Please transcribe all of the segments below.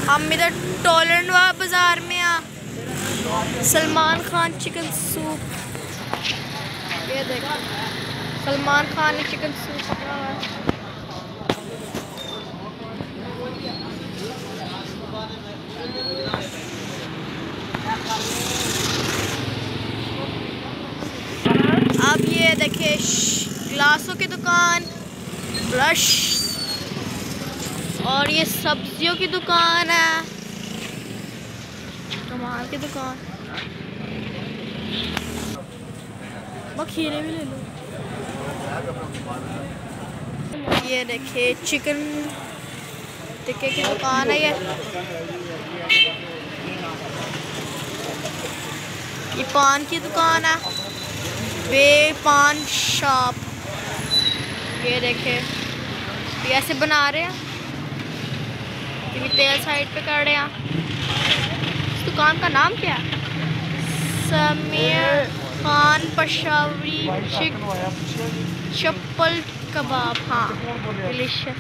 हम इधर टॉलरेंट बाजार में सलमान खान चिकन सूप, ये देखो सलमान खान ने चिकन सूप बनाया हुआ है। अब ये देखिए ग्लासों की दुकान, ब्रश, और ये सब्जियों की दुकान है, कमाल की दुकान। खीरे भी ले लो। ये देखिए चिकन टिक्के की दुकान है। ये पान की दुकान है, पान शॉप। ये देखे ये ऐसे बना रहे हैं, ये तेल साइड पे कर रहे हैं। इस दुकान का नाम क्या है? समीर खान पेशावरी चप्पल कबाब। हाँ, डिलीशियस।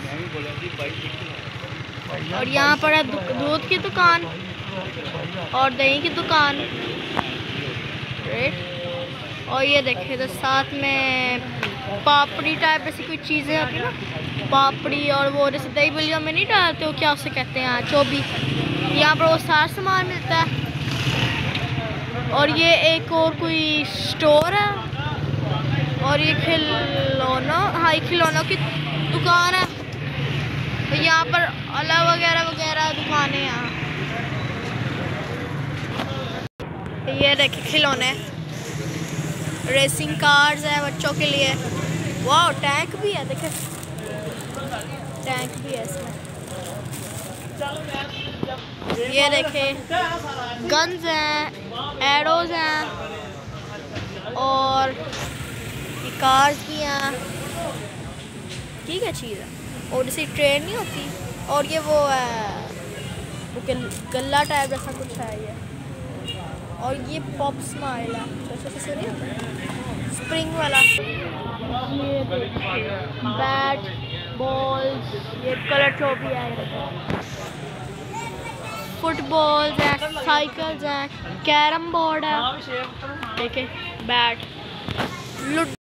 और यहाँ पर है दूध की दुकान और दही की दुकान। और ये देखे तो साथ में पापड़ी टाइप ऐसी कोई चीज़ें होती है ना, पापड़ी, और वो जैसे दही बलिया में नहीं डालते हो, क्या उसे कहते हैं, चोबी। यहाँ पर वो सारा सामान मिलता है। और ये एक और कोई स्टोर है, और ये खिलौनों, हाँ ये खिलौनों की दुकान है। तो यहाँ पर अला वगैरह वगैरह दुकानें हैं। ये देखिए खिलौने, रेसिंग कार्स है बच्चों के लिए। वाह, टैंक भी है, देखे टैंक भी है इसमें। ये देखे गन्स हैं, एरोज हैं, और ये कार्स भी हैं। ठीक है चीज़ है। और जैसे ट्रेन नहीं होती, और ये वो है वो गल्ला टाइप जैसा कुछ है ये। और ये पॉप स्माइल है, जैसे स्प्रिंग वाला। ये बैट, बॉल्स, ये कलर चौबी है, फुटबॉल्स हैं, साइकिल्स हैं, कैरम बोर्ड है, देखे बैट, लूडो।